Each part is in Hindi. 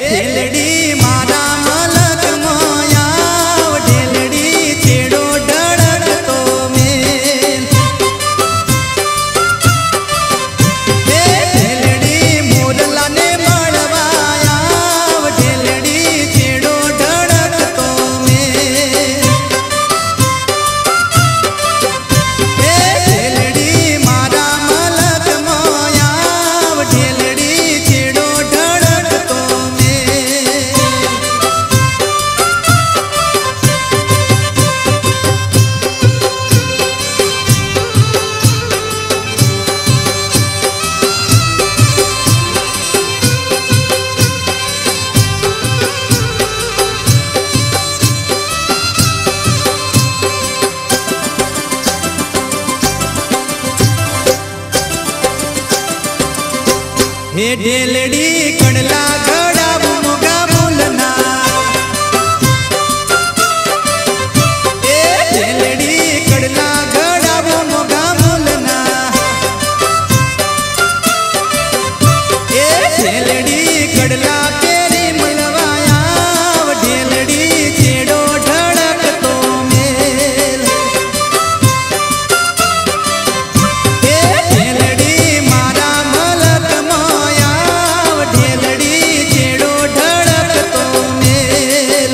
ढेलड़ी मारा मलक माया ढेलड़ी छेड़ो ढड़क तो मेल ढेलड़ी मोरला ने मड़वाया ढेलड़ी छेड़ो ढड़क तो मेल ढेलड़ी मारा मलक माया ढेलड़ी छेड़ो ढड़क तो मेल हे ढेलड़ी कड़ला घड़ा मोगा बोलना ढेलड़ी कड़ला घड़ा मोगा बोलना ढेलड़ी कड़ला तेरी मलवाया ढेलड़ी छेड़ो ढड़क तो मेल ढेलड़ी मारा मलक माया ढेलड़ी छेड़ो ढड़क तो मेल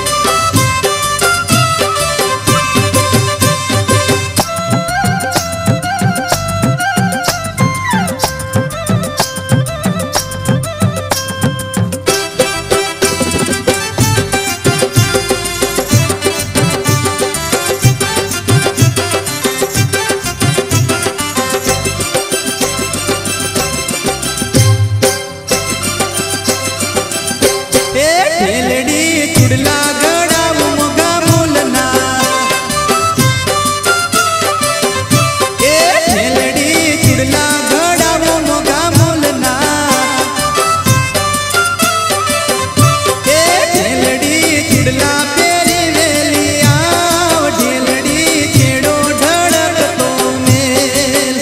ढेलड़ी चुड़ला घड़ा मोगा बोलना ढेलड़ी चुड़ला घड़ा मोगा बोलना ढेलड़ी चुड़ला तेरी वेलिया ढेलड़ी छेड़ो ढड़क तो मेल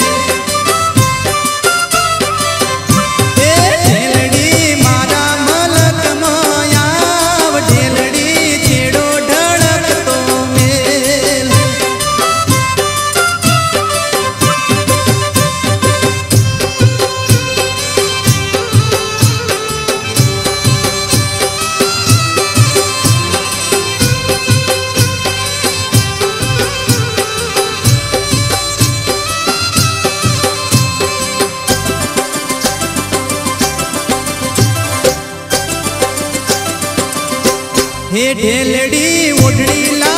ढेलड़ी मारा मलक माया ढेलड़ी छेड़ो ढड़क तो मेल हे ढेलड़ी ओढ़ड़ी ला